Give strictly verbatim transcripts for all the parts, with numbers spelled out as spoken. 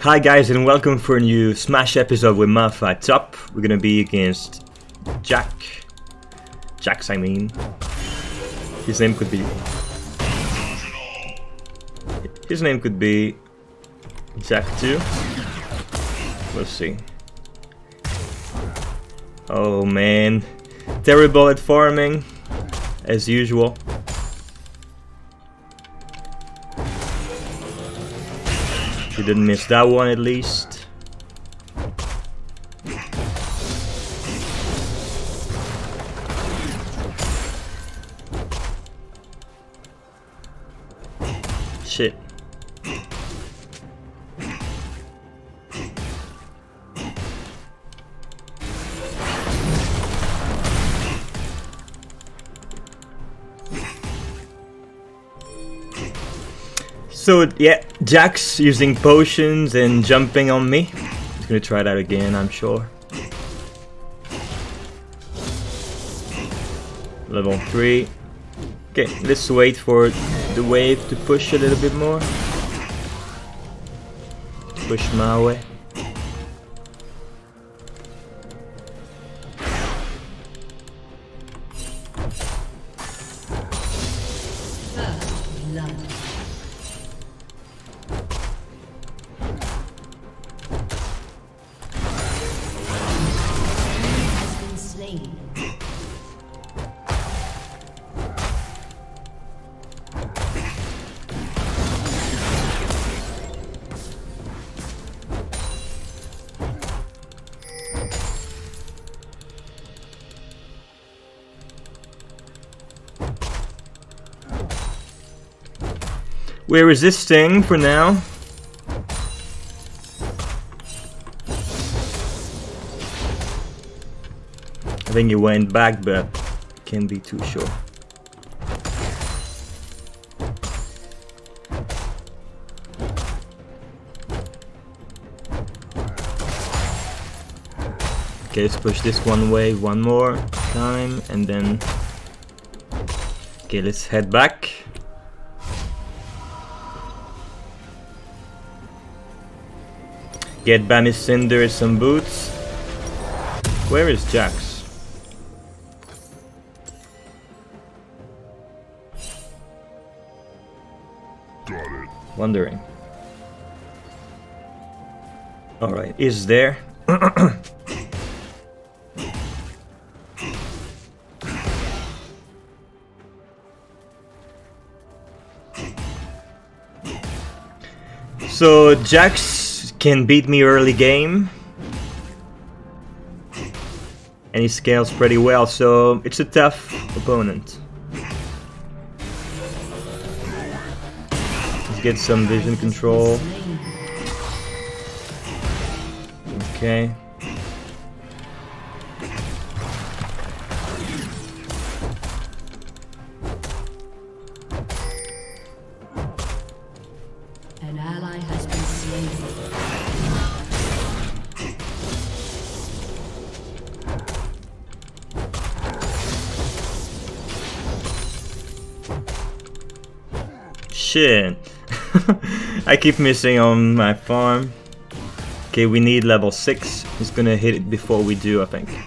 Hi guys and welcome for a new Smash episode with Malphite S U P. We're gonna be against Jack. Jax, I mean. His name could be... His name could be... Jack too. We'll see. Oh man. Terrible at farming, as usual. He didn't miss that one at least. Shit. So yeah, Jax using potions and jumping on me. He's gonna try that again, I'm sure. Level three. Okay, let's wait for the wave to push a little bit more. Push my way. We're resisting for now. I think he went back, but can't be too sure. Okay, let's push this one way one more time and then... Okay, let's head back. Get Bammy Cinder some boots. Where is Jax? Got it. Wondering. Alright, is there? So Jax can beat me early game, and he scales pretty well, so it's a tough opponent. Let's get some vision control. Okay. An ally has been slain. Shit. I keep missing on my farm. Okay, we need level six. He's gonna hit it before we do, I think.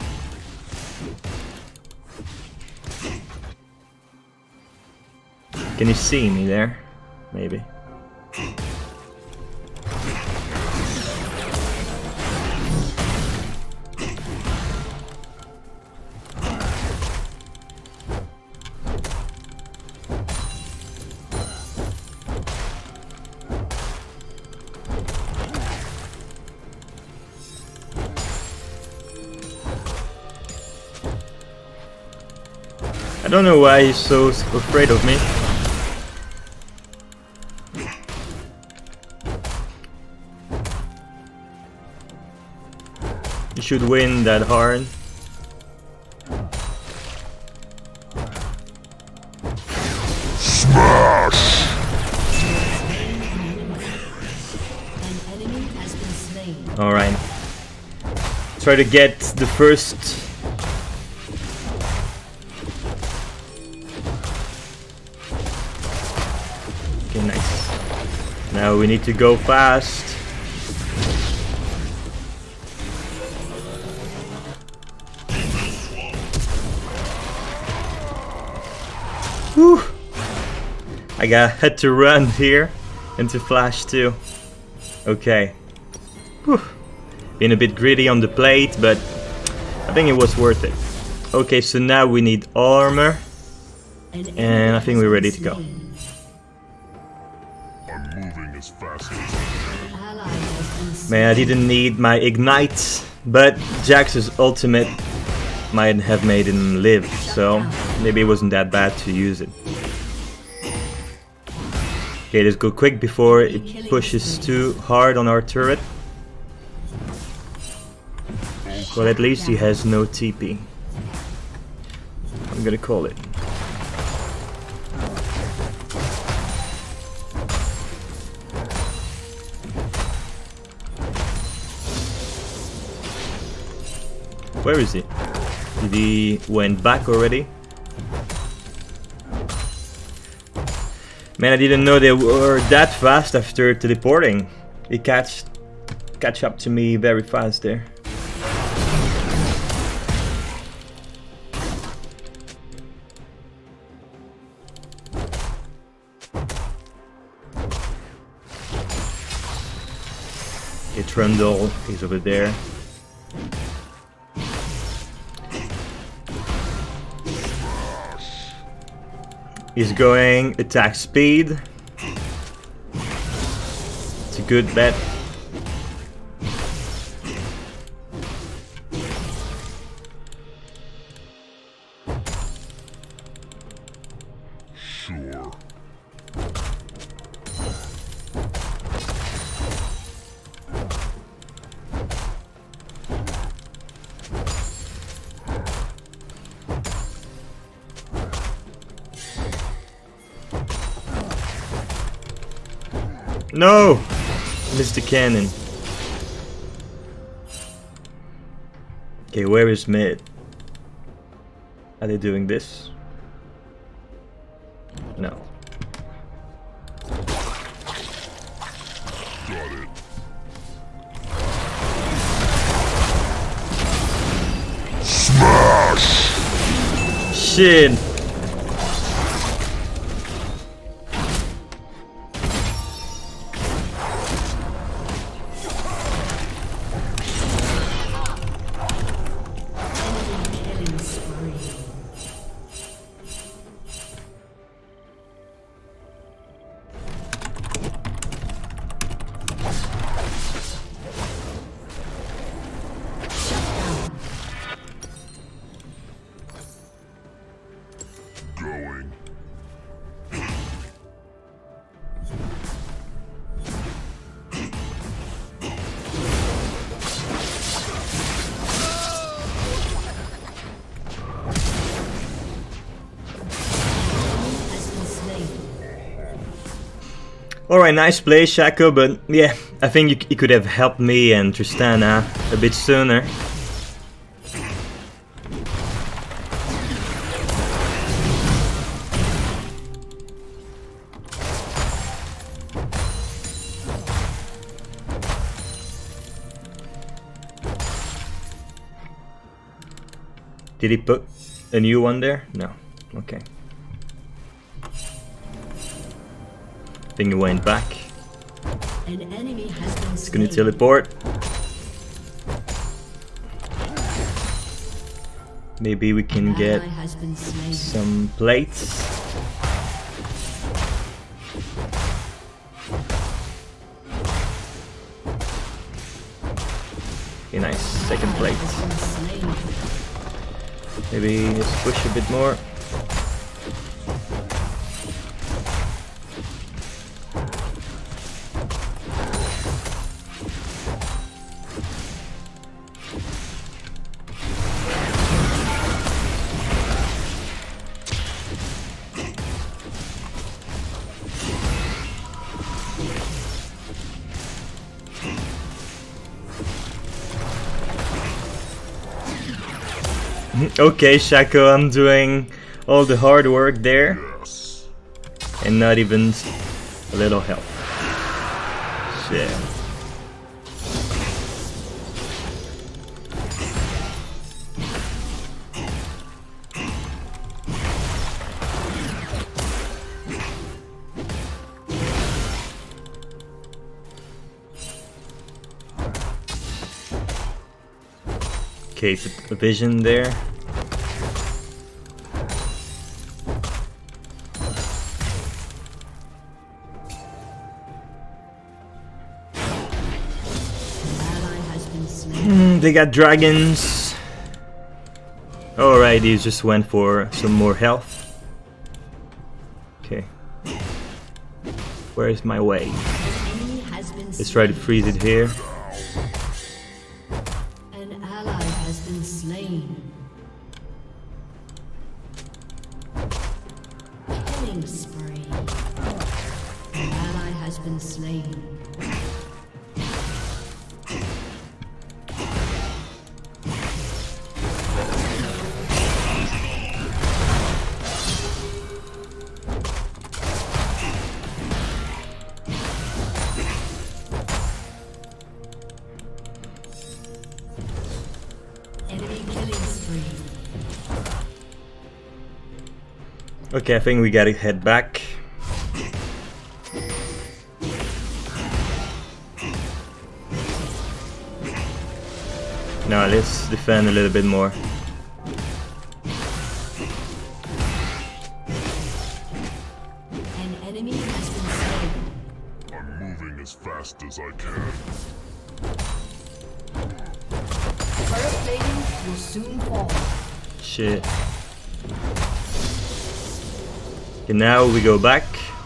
Can you see me there? Maybe. I don't know why he's so afraid of me. You should win that hard. Smash! An enemy has been slain. Alright. Try to get the first... Okay, nice. Now we need to go fast. I got had to run here and to flash too. Okay. Whew. Been a bit greedy on the plate, but I think it was worth it. Okay, so now we need armor. And I think we're ready to go. I'm moving as fast as Man, I didn't need my ignite, but Jax's ultimate might have made him live, so maybe it wasn't that bad to use it. Okay, let's go quick before it pushes too hard on our turret. But at least he has no T P. I'm gonna call it. Where is he? Did he went back already? Man, I didn't know they were that fast after teleporting. He catch catch up to me very fast there. Okay, Trundle is over there. He's going attack speed. It's a good bet. sure. No! Missed the cannon. Okay, where is mid? Are they doing this? No. Got it. Smash! Shit! Going. Alright, nice play, Shaco, but yeah, I think you, you could have helped me and Tristana a bit sooner. Did he put a new one there? No. Okay. I think he went back. An enemy has been He's gonna slain. teleport. Maybe we can An get ally has been slain. some plates. Okay, nice. Second plate. Has been slain. Maybe just push a bit more. Okay, Shaco, I'm doing all the hard work there Yes. and not even a little help. Shit. Cape vision there. Mm, they got dragons. Alright, he just went for some more health. Okay. Where is my way? Let's try to freeze it here. An ally has been slain. Killing spree. An ally has been slain. Okay, I think we gotta head back. Now let's defend a little bit more. An enemy has been slain. I'm moving as fast as I can. Turret plating will soon fall. Shit. Okay, now we go back.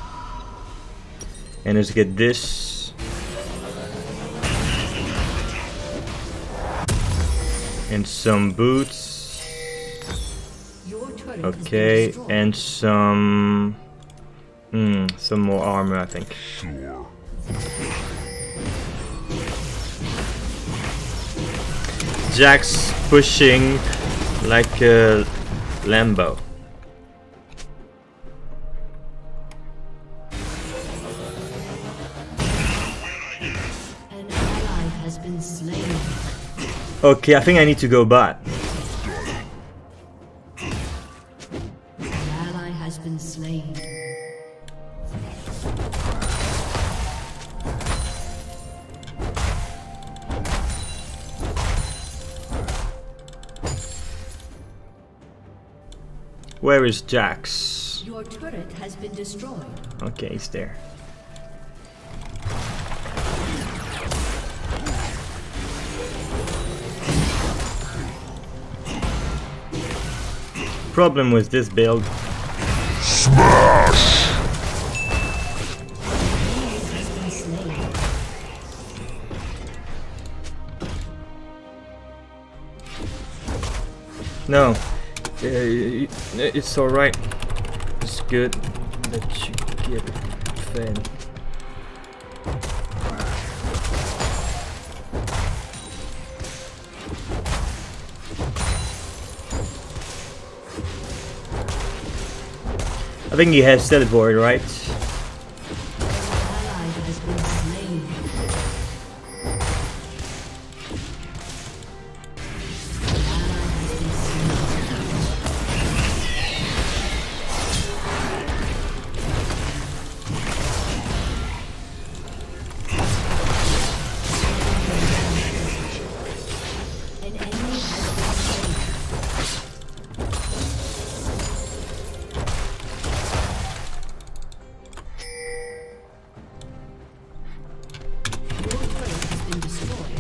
And let's get this. And some boots. Okay, and some hmm, some more armor, I think. Sure. Jax pushing like a Lambo. An ally has been slain. Okay, I think I need to go bot. An ally has been slain. Where is Jax? Your turret has been destroyed. Okay, he's there. Problem with this build. Smash! Has been slain. No, uh, it's alright. It's good that you get fed. I think he has teleport, right? An ally has been slain. An ally has been slain. An enemy has been slain. Your turret has been destroyed.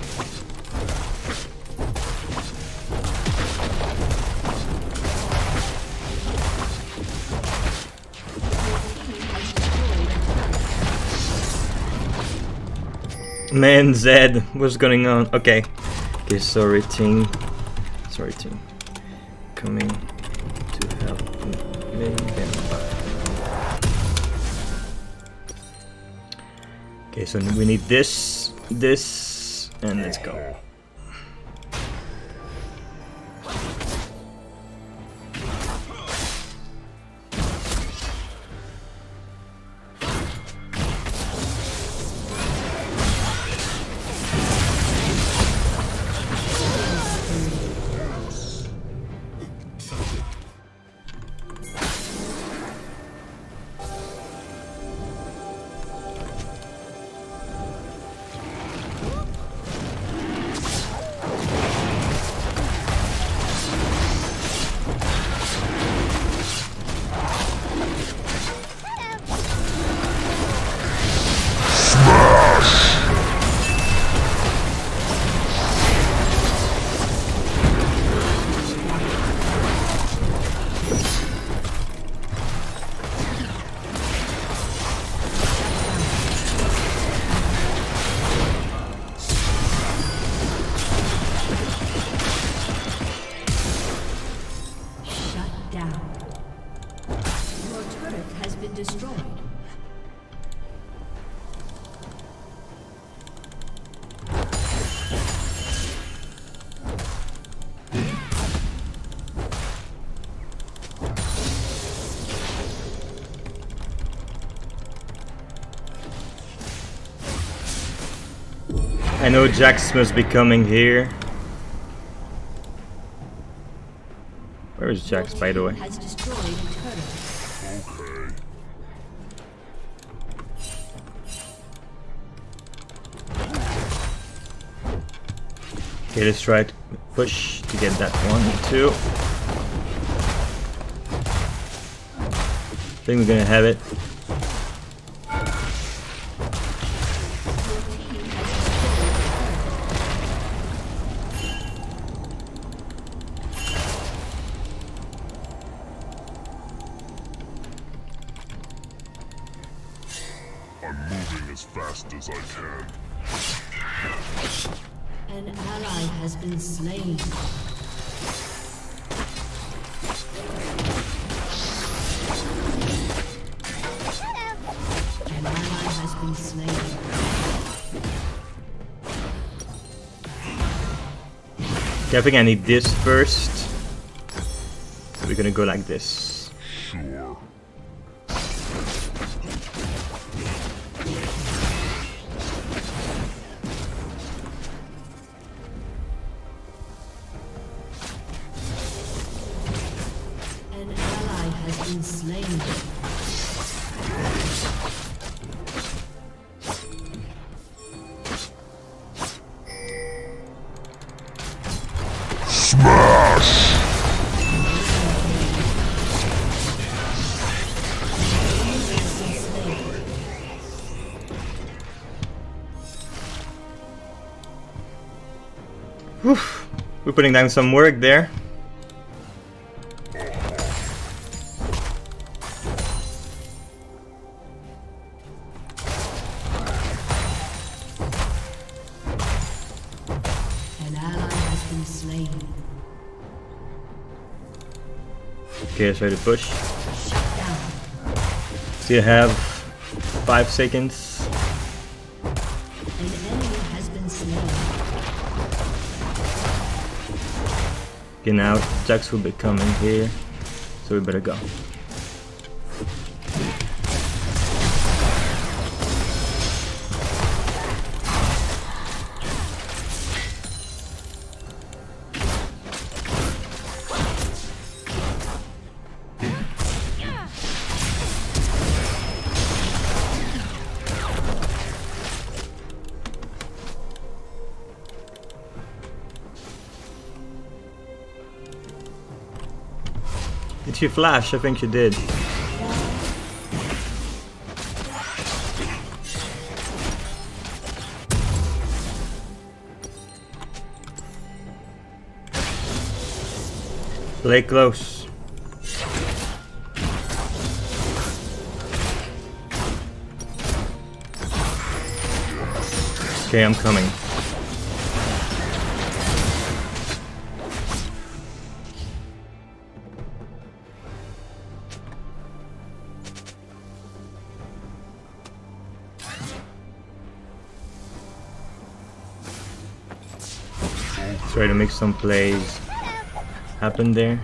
Man, Zed, what's going on? Okay. Okay, sorry team. Sorry team. Coming to help me. Okay, so we need this, this, and let's go. I know Jax must be coming here. Where is Jax, by the way? Has destroyed a turret. Okay, let's try to push to get that one, two. I think we're gonna have it. I'm moving as fast as I can. An ally has been slain. An ally has been slain. Okay, I think I need this first. So we're gonna go like this. Sure. An ally has been slain. Whew. We're putting down some work there. An ally has been slain. Okay, let's try to push. Shut down. Still have five seconds. An enemy has been slain. Okay, now Jax will be coming here, so we better go. Did you flash? I think you did. Play close. Okay, I'm coming. Try to make some plays happen there.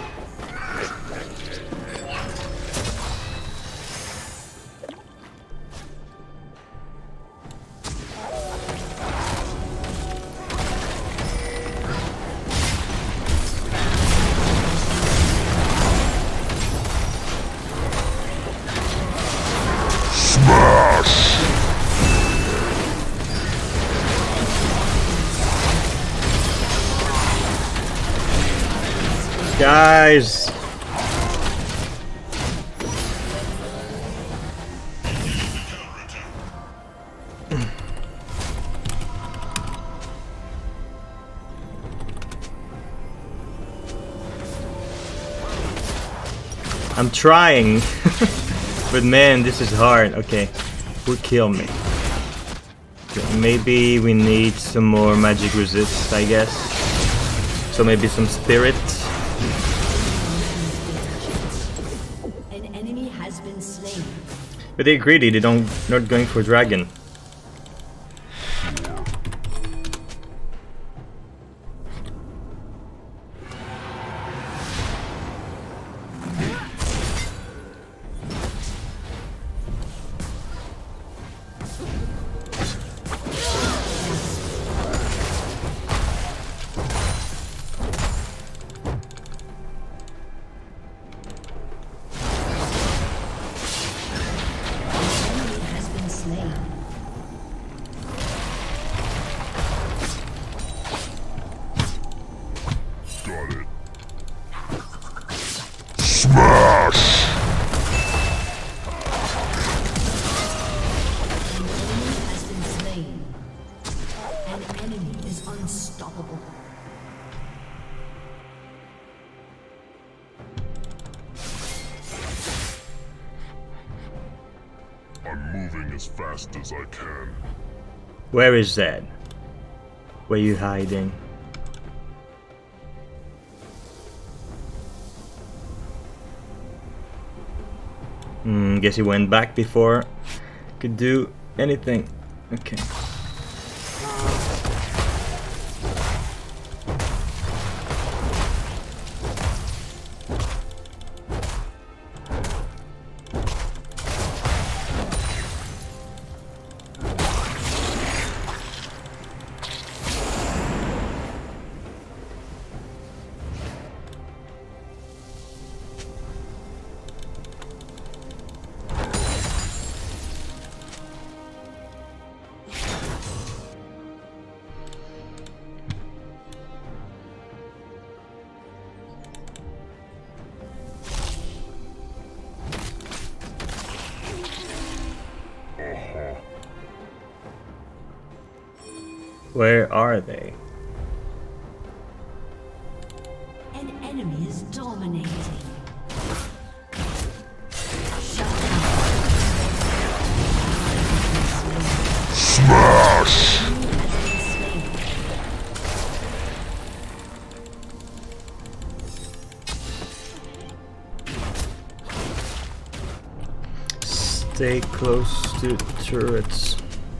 Guys! I'm trying, but man, this is hard. Okay, who killed me? Okay, maybe we need some more magic resist, I guess. So maybe some spirit. An enemy has been slain. But they're greedy, they don't not going for dragon. Got it. Smash! Has been slain. An enemy is unstoppable. I'm moving as fast as I can. Where is Zed? Where you hiding? Hmm, guess he went back before could do anything. Okay. Where are they? An enemy is dominating. Shut down. Smash! Stay close to turrets.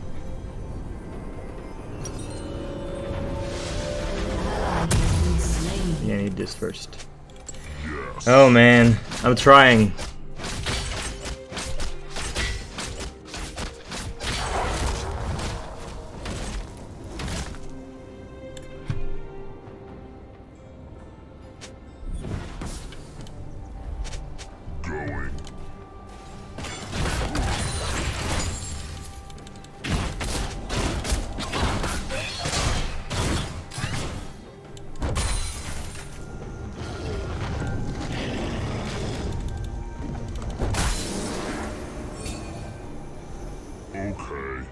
Yeah, I need this first. Yes. Oh man, I'm trying. Going. Okay.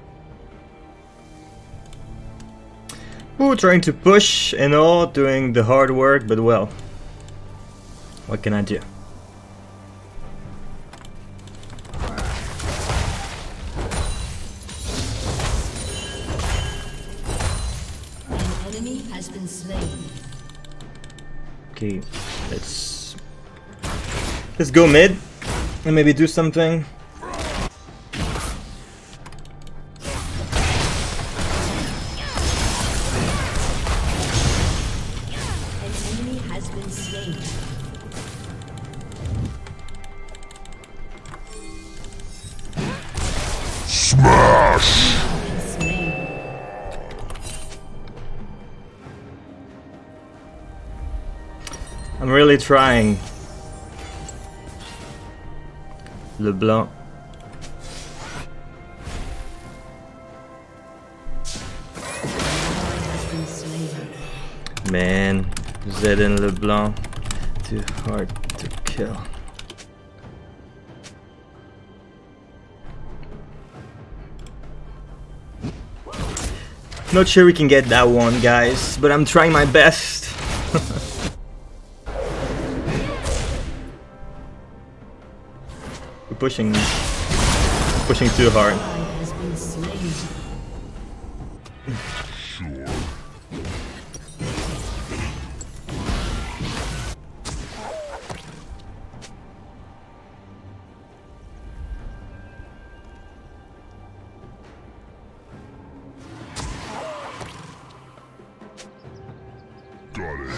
Ooh, trying to push and all, doing the hard work, but well, what can I do? An enemy has been slain. Okay, let's let's go mid and maybe do something. An enemy has been slain. Smash! Slain. I'm really trying. LeBlanc. Has been slain. Man, Zed and LeBlanc, too hard to kill. Not sure we can get that one, guys, but I'm trying my best. We're pushing, pushing too hard. Has been slain. Sure. Got it.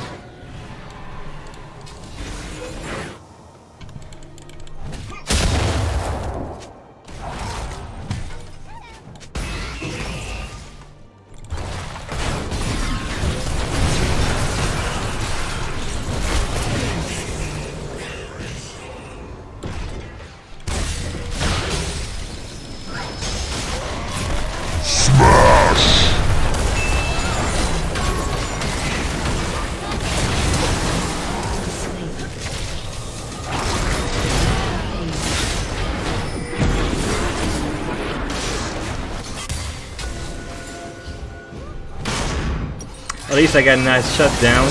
At least I got a nice shutdown.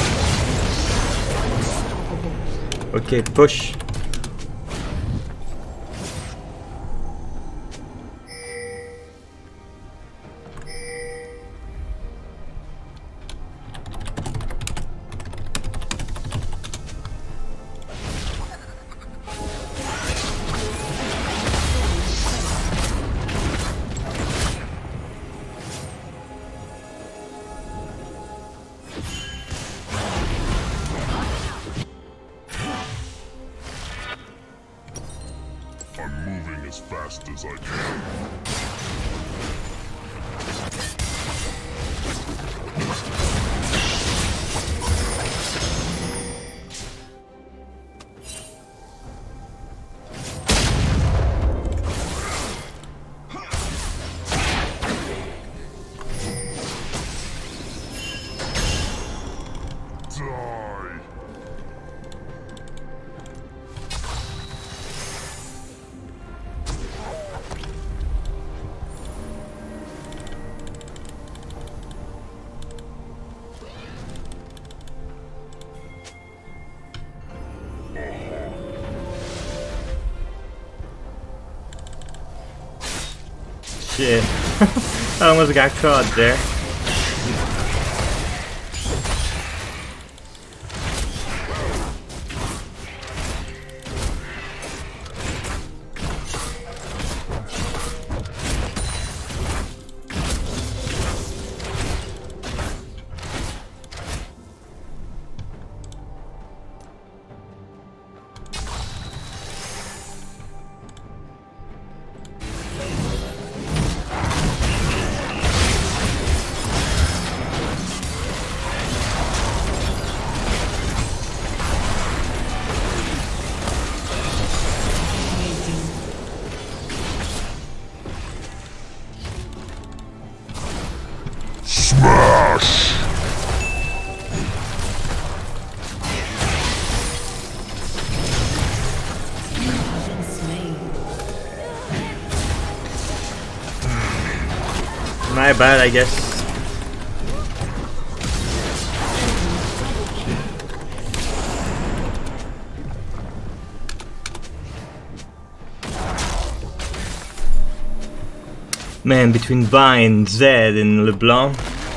Okay, push. I'm moving as fast as I can. Shit. I almost got caught there. Smash! My bad, I guess. Man, between Vayne, Zed, and LeBlanc.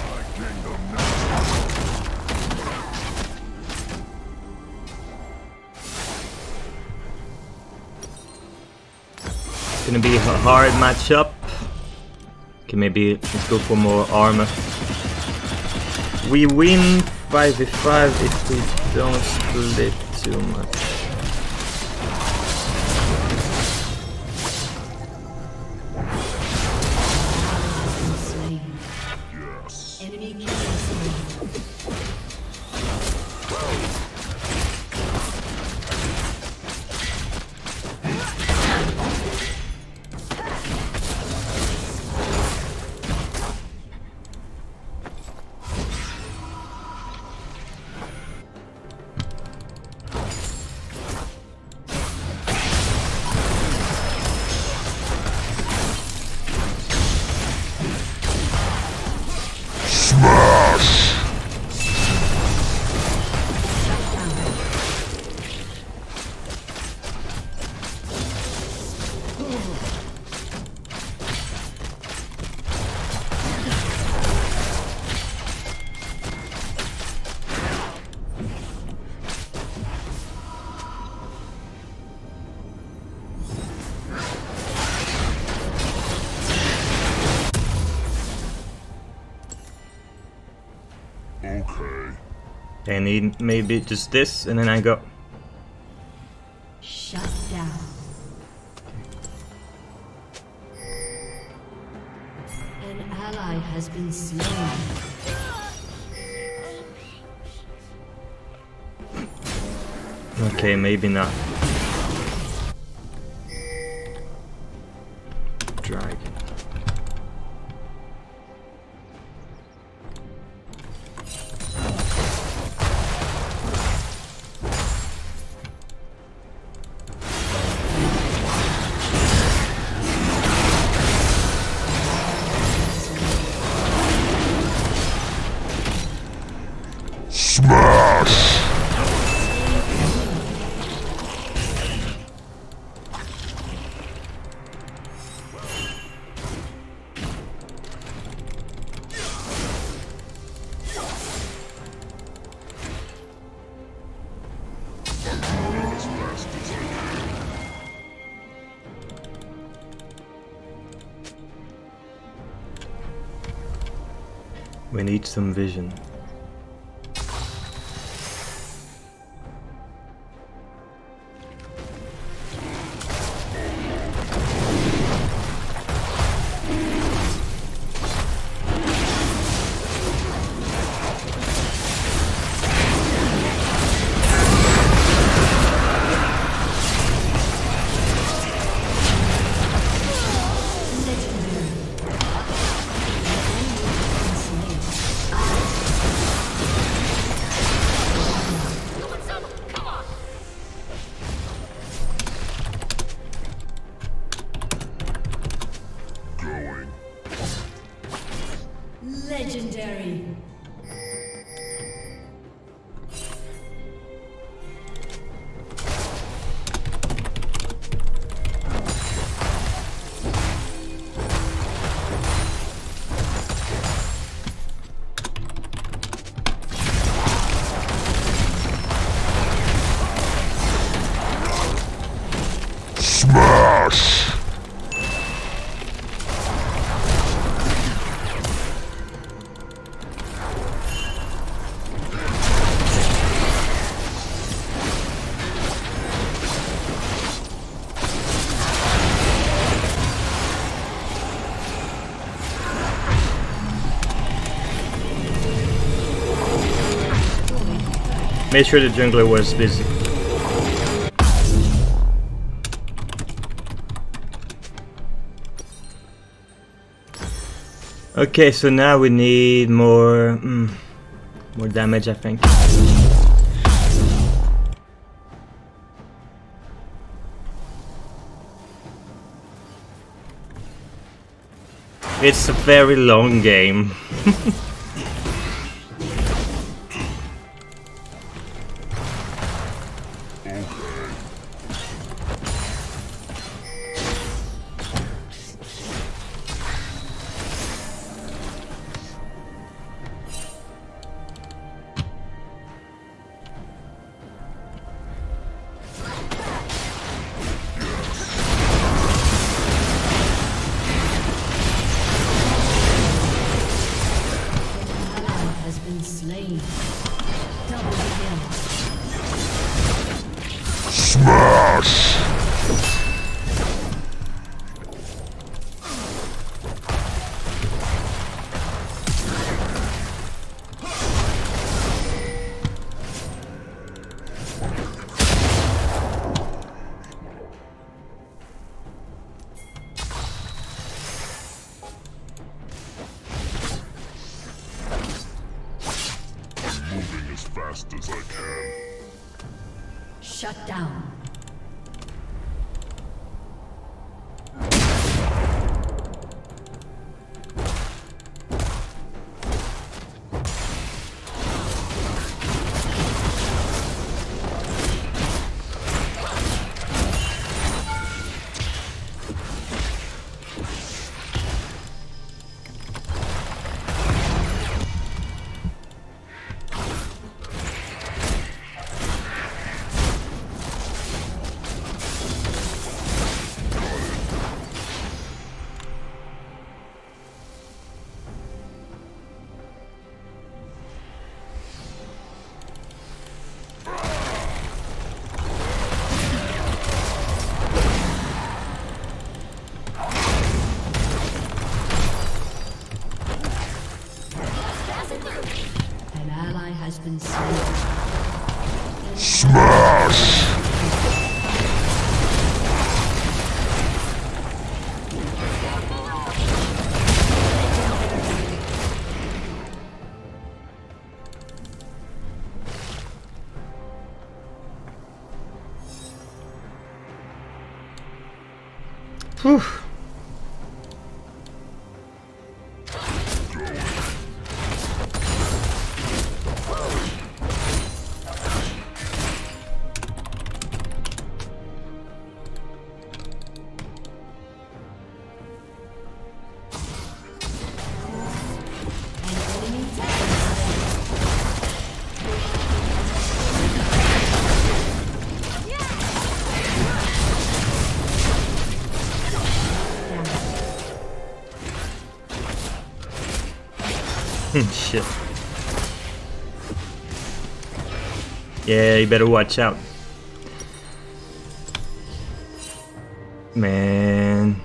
It's gonna be a hard matchup. Okay, maybe let's go for more armor. We win five v five if we don't split too much. Okay. I need maybe just this, and then I go. Shut down. An ally has been slain. Okay, maybe not. Dragon. We need some vision. Legendary. Smash! Made sure the jungler was busy. Okay, so now we need more, mm, more damage, I think. It's a very long game. Smash! Moving as fast as I can. Shut down. An ally has been slain. Smash! Whew. Shit. Yeah, you better watch out. Man.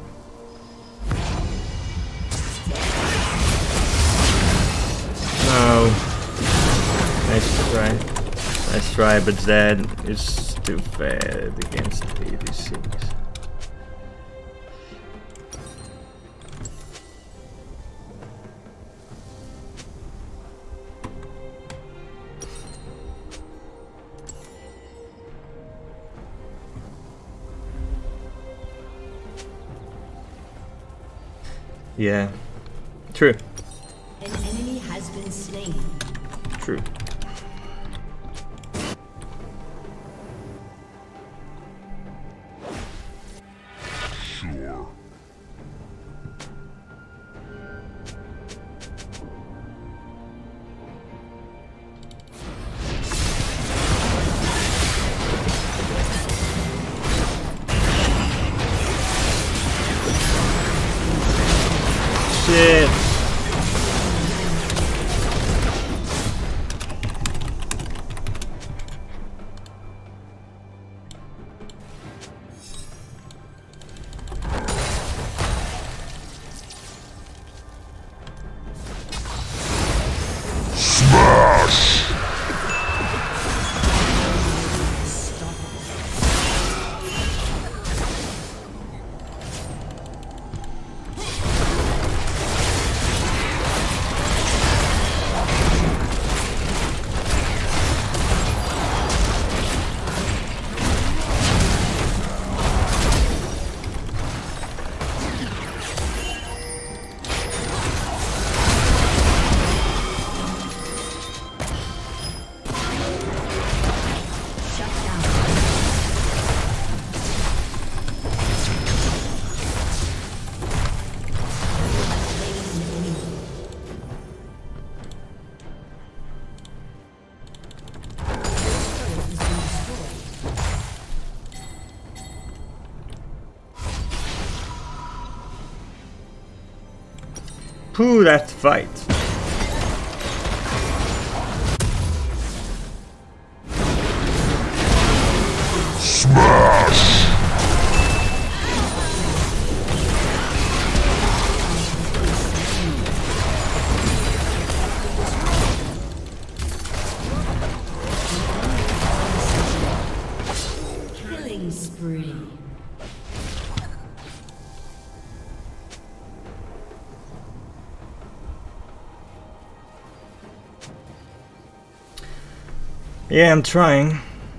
No. Nice try. Nice try, but Zed is too bad against eighty-six. Yeah, true. An enemy has been slain. True. Sure. Shit. Pooh, that fight. Smash! Killing spree. Yeah, I'm trying.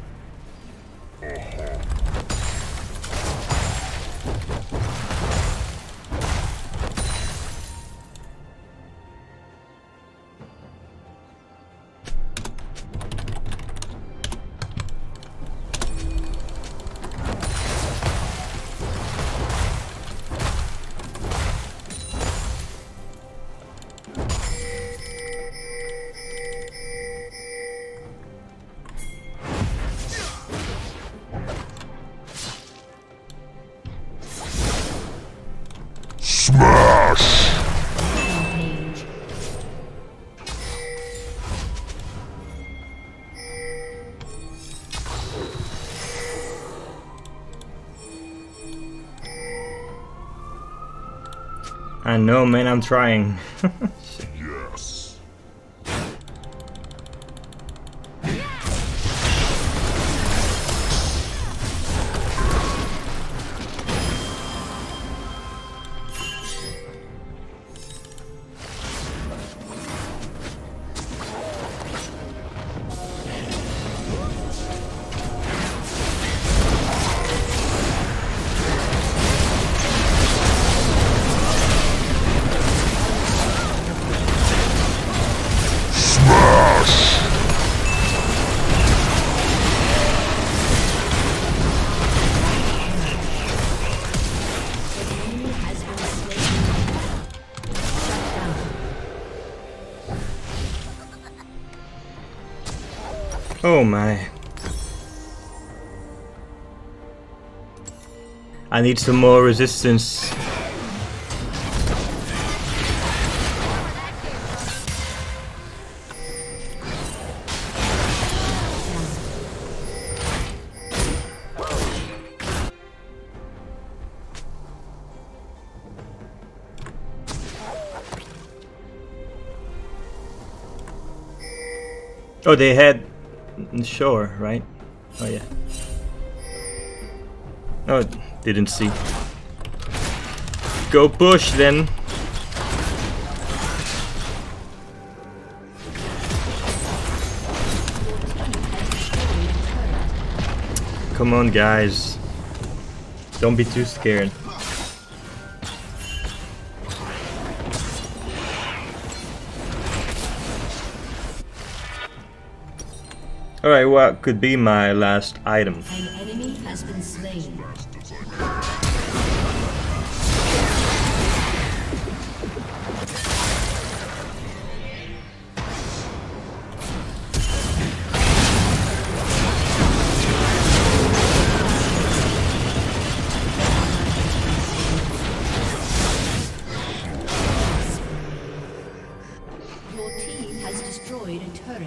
Smash! I know, man, I'm trying. Yes. Oh my. I need some more resistance. Oh, they had sure, right? Oh yeah. Oh, didn't see. Go push then. Come on, guys. Don't be too scared. Alright, what could be my last item? An enemy has been slain. Your team has destroyed a turret.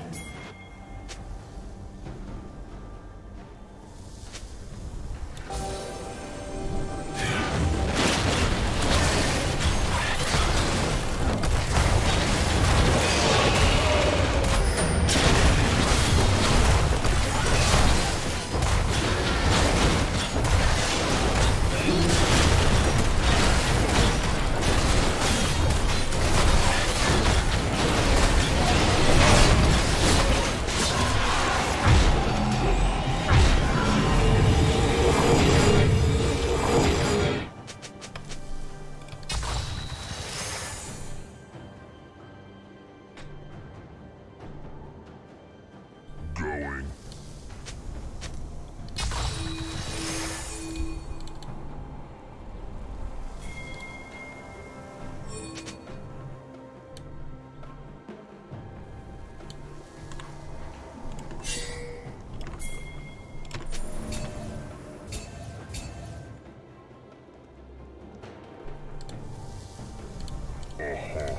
Going. Uh-huh.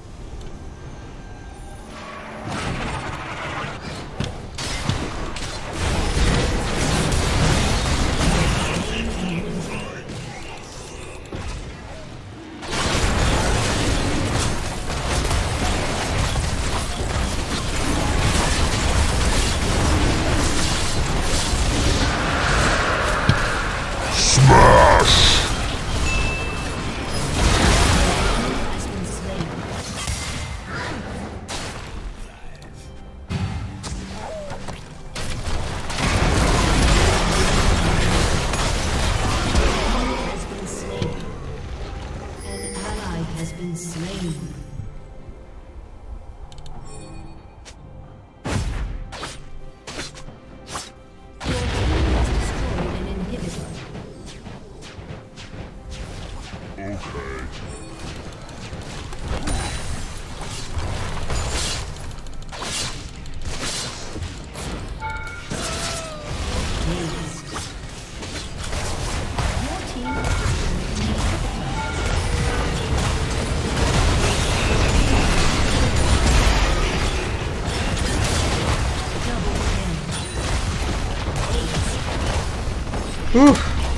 Whew.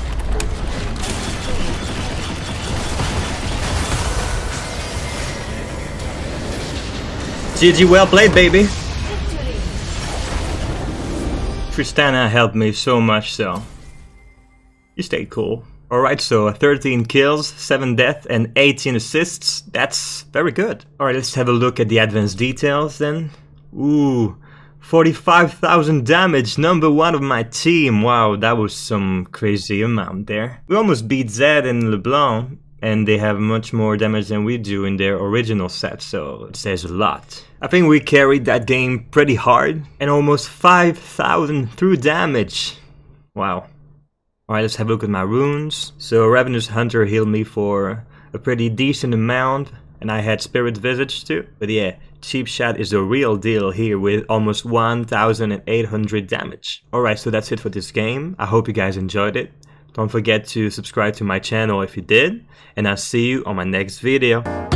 G G, well played, baby. Tristana helped me so much, so you stayed cool. Alright, so thirteen kills, seven deaths, and eighteen assists. That's very good. Alright, let's have a look at the advanced details then. Ooh, forty-five thousand damage, number one of my team. Wow, that was some crazy amount there. We almost beat Zed and LeBlanc, and they have much more damage than we do in their original set, so it says a lot. I think we carried that game pretty hard, and almost five thousand through damage. Wow. Alright, let's have a look at my runes. So Ravenous Hunter healed me for a pretty decent amount, and I had Spirit Visage too. But yeah, Cheap Shot is the real deal here with almost one thousand eight hundred damage. Alright, so that's it for this game. I hope you guys enjoyed it. Don't forget to subscribe to my channel if you did, and I'll see you on my next video.